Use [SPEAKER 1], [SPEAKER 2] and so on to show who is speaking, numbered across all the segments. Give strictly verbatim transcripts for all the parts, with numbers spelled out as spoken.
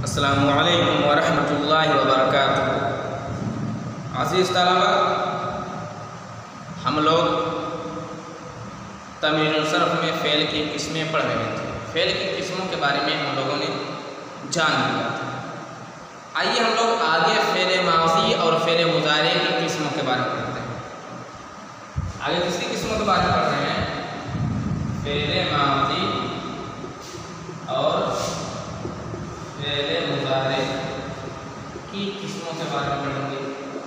[SPEAKER 1] अस्सलामु अलैकुम वरहमतुल्लाहि वबरकातुहू। अज़ीज़ तलबा, हम लोग तमरीनुल सर्फ़ में फ़ेल की किस्में पढ़ रहे थे। फ़ेल की किस्मों के बारे में हम लोगों ने जान लिया था। आइए हम लोग आगे फ़ेल माज़ी और फ़ेल मुज़ारे की किस्मों के बारे में पढ़ते हैं। आगे किसकी किस्मों के बारे में पढ़ रहे हैं? फ़ेल माज़ी और फ़ेल मुज़ारे की किस्मों के बारे में पढ़ेंगे।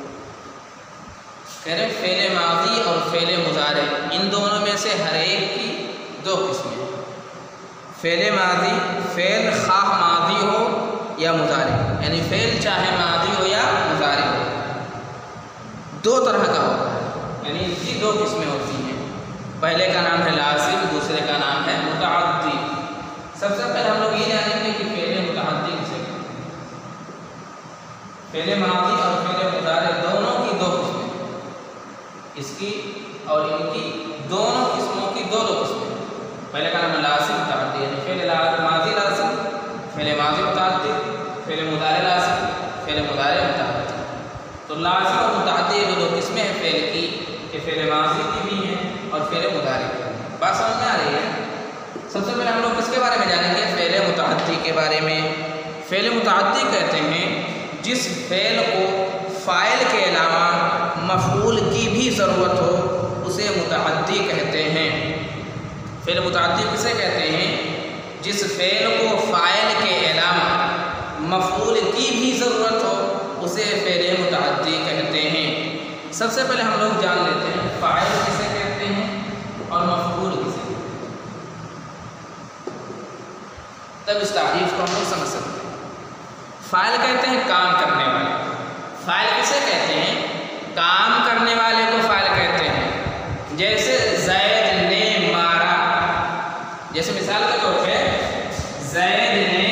[SPEAKER 1] कह रहे फ़ेल माज़ी और फ़ेल मुज़ारे, इन दोनों में से हर एक की दो किस्में। फ़ेल माज़ी, फ़ेल खाह माज़ी हो या मुज़ारे, यानी फ़ेल चाहे माज़ी हो या मुज़ारे हो, दो तरह का होता है, यानी इनकी दो किस्में होती हैं। पहले का नाम है लाज़िम, दूसरे का नाम है मुतअद्दी। सबसे पहले हम लोग ये जानेंगे कि फ़ेल मुतअद्दी किसे कहते हैं। फ़ेल माज़ी और फ़ेल मुज़ारे दोनों की दो किस्में, इसकी और इनकी दोनों किस्मों की दो दो किस्में। पहले का नाम है लाज़िम मुतअद्दी, यानी फ़ेल माज़ी लाज़िम, फ़ेल माज़ी मुतअद्दी, फ़ेल मुज़ारे लाज़िम, फ़ेल मुज़ारे मुतअद्दी। तो लाज़िम और मुतअद्दी जो दो किस्में हैं फ़ेल की, कि फ़ेल माज़ी की भी हैं और फ़ेल मुज़ारे की भी हैं। बात समझ में आ रही है? सबसे पहले हम लोग किसके बारे में जानेंगे? फ़ेल मुतअद्दी के बारे में। फ़ेल मुतअद्दी कहते हैं जिस फ़ेल को फ़ाइल के अलावा मफ़ऊल की भी ज़रूरत हो, उसे मुतअद्दी कहते हैं। फ़ेल मुतअद्दी किसे कहते हैं? जिस फ़ेल को फ़ाइल के अलावा मफ़ऊल की भी ज़रूरत हो, उसे फ़ेल मुतअद्दी कहते हैं। सबसे पहले हम लोग जान लेते हैं फ़ाइल किसे कहते हैं और मफ़ऊल किसे कहते हैं, तब इस तारीफ़ को हम लोग समझ सकते हैं। फ़ाइल कहते हैं काम करने वाले। फ़ाइल किसे कहते हैं? काम करने वाले को फ़ाइल कहते हैं। जैसे ज़ैद ने मारा, जैसे मिसाल के तौर पे ज़ैद ने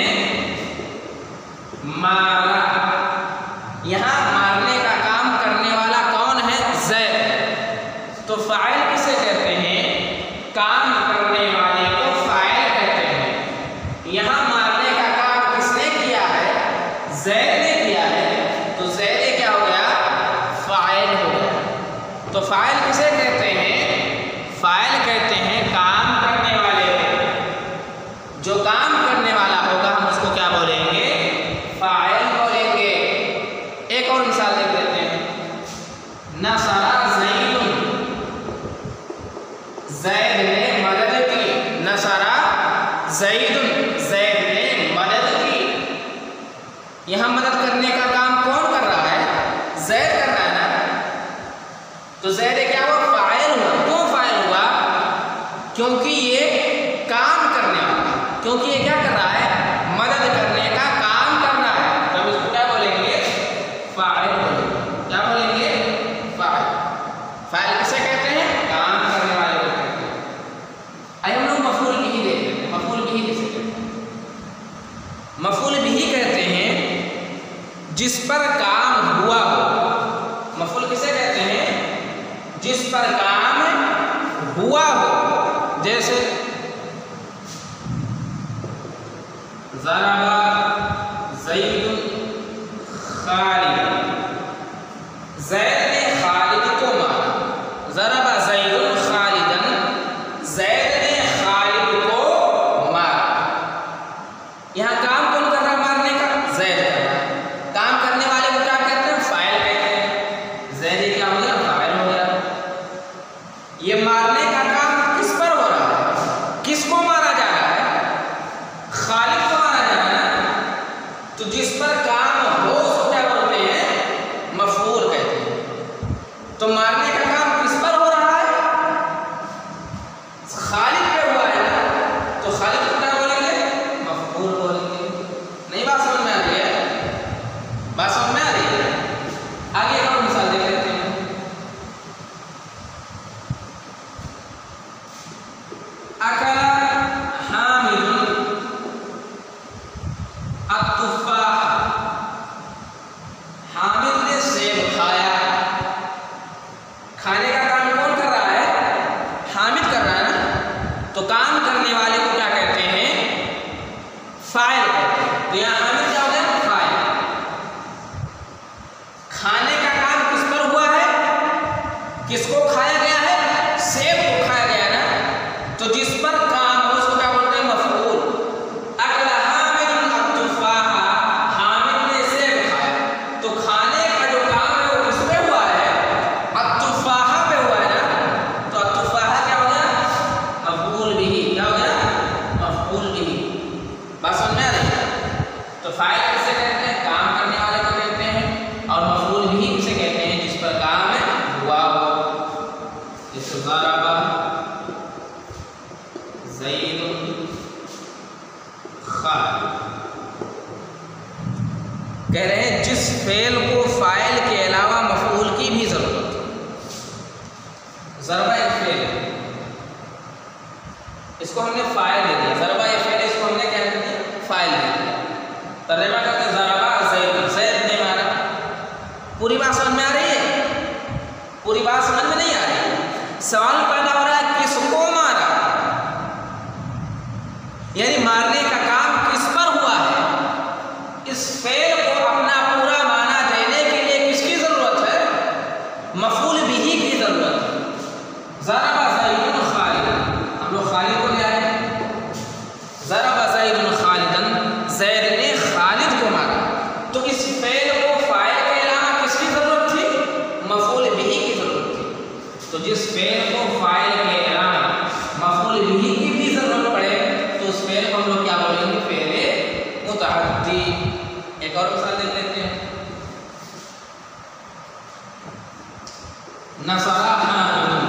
[SPEAKER 1] मारा, यहाँ मारने का काम करने वाला कौन है? ज़ैद। तो फ़ाइल किसे कहते हैं? काम करने वाले को फ़ाइल कहते हैं। यहाँ मारने का काम किसने किया है? ज़ैद ने किया है, तो ज़ैद क्या हो गया? फ़ाइल हो गया। तो फ़ाइल किसे कहते हैं? फ़ाइल कहते हैं काम करने वाले को। जो काम करने वाला होगा हम उसको क्या बोलेंगे? फ़ाइल बोलेंगे। एक और मिसाल देख लेते हैं। नसरा ज़ैदुन, ज़ैद ने मदद की। नसरा ज़ैदुन, ज़ैद ने मदद की। यहाँ मदद करने का काम कौन कर रहा है? ज़ैद कर रहा है ना। तो ज़ैद क्या हुआ? फ़ाइल हुआ। क्यों फ़ाइल हुआ? क्योंकि ये काम करने वाला, क्योंकि ये क्या कर रहा है? मदद करने का काम कर रहा है, तो इसको क्या बोलेंगे? फ़ाइल बोलेंगे। क्या बोलेंगे? फ़ाइल। फ़ाइल किसे कहते हैं? काम करने वाले को कहते हैं। आइए हम लोग मफ़ऊल बिही देख लेते हैं। मफ़ऊल बिही किसे कहते हैं? मफ़ऊल बिही कहते हैं जिस पर काम हुआ हो। मफ़ऊल किसे कहते हैं? जिस पर काम हुआ हो। जैसे ज़रबा ज़ैदुन खालिदन, ज़ैद ने खालिद को मारा। ज़रबा ज़ैदुन खालिदन, ज़ैद ने खालिद को मारा। यहाँ काम कौन कर रहा है? मारने का ज़ैद कर रहा है। काम करने वाले को क्या कहते हैं? फ़ाइल कहते हैं। ज़ैद क्या हो गया? फ़ाइल हो गया। ये मारने का काम किस पर हो रहा है? किसको मारा जा रहा है? खालिद को मारा जा रहा है ना। खालिद। कह रहे हैं जिस फेल को फाइल के अलावा मफूल की भी जरूरत है। ज़रबा एक फेल है, इसको हमने फाइल दे दिया। ज़रबा एक फेल, इसको हमने क्या दे दिया? फाइल दे दिया। तर्जुमा करते ज़रबा ज़ैद, ज़ैद ने मारा। पूरी बात समझ में आ रही है? पूरी बात समझ में नहीं आ रही है। सवाल पैदा हो रहा है किसको मारा, यानी मारने का काम किस पर हुआ है। इस फेल को अपना पूरा माना देने के लिए किसकी जरूरत है? मफूल बिही की जरूरत है। ज़रबा ज़ैदुन खालिदन, हम लोग खालिद को ले आए। ज़रबा ज़ैदुन खालिदन, ज़ैद ने खालिद को मारा। तो इस फेल को फाइल के अलावा किसकी जरूरत थी? मफूल बिही की जरूरत थी। तो जिस फेल को फाइल के अलावा मफूल बिही की भी जरूरत पड़े तो उस फेल को हम लोग क्या बोलेंगे? फेले मुतअद्दी। एक और मिसाल देख लेते हैं। नसरा हामिदुन,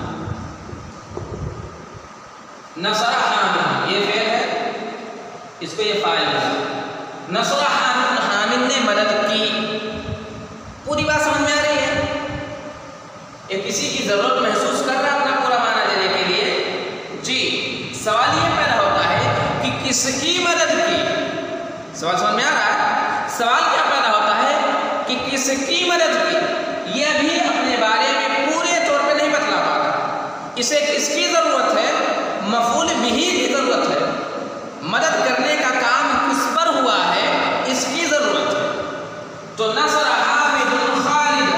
[SPEAKER 1] नसरा हामिद ये फेल है, इसको ये फाइल है। नसरा हामिद, हामिद ने मदद की। पूरी बात समझ में आ रही है? ये किसी की जरूरत महसूस कर रहा है अपना पूरा माना देने के लिए। जी, सवाल ये पैदा होता है कि किसकी मदद की। सवाल समझ में आ रहा है? सवाल क्या पैदा होता है कि किसकी मदद की, यह भी अपने बारे में पूरे तौर पे नहीं बतला पा रहा। इसे किसकी जरूरत है? मफूल बिही की जरूरत है। मदद करने का काम किस पर हुआ है, इसकी जरूरत है। तो नसरा हामिदुन खालिद,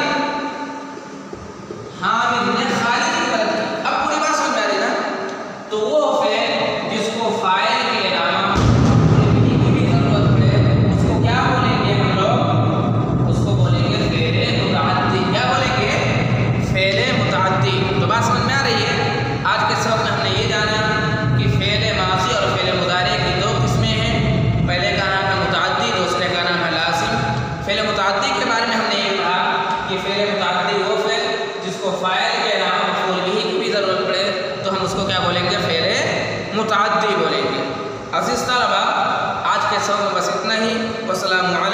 [SPEAKER 1] हामिद ने खालिद की मदद की। अब पूरी बात समझ में आ रही ना? तो वो फेल जिसको फाइल के अलावा मफूल बिही की भी जरूरत है, उसको क्या बोलेंगे हम लोग? उसको बोलेंगे फेले मुतअद्दी। क्या बोलेंगे? फेले मुतअद्दी। तो बात समझ में आ रही है? आज के सबक में हमने ये जाना कि फेले माज़ी और फेले मुज़ारे की दो किस्में हैं। पहले का नाम है मुतअद्दी, दूसरे का नाम है लाज़िम। फेले मुतअद्दी के बारे में हमने ये कहा कि फेले मुतअद्दी वो फेल जिसको फाइल के अलावा मफूल बिही की भी ज़रूरत पड़े तो हम उसको क्या बोलेंगे? फेले मुतअद्दी बोलेंगे। अज़ीज़ तलबा, आज के सबक में बस इतना ही। वस्सलामु अलैकुम।